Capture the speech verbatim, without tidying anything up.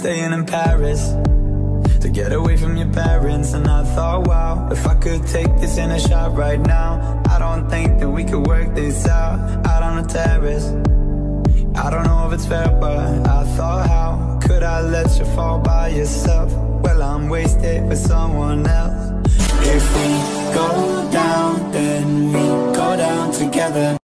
staying in Paris to get away from your parents. And I thought, wow, if I could take this in a shot right now, I don't think that we could work this out, out on the terrace. I don't know if it's fair, but I thought, how could I let you fall by yourself? Well, I'm wasted with someone else. If we go down, then we go down together.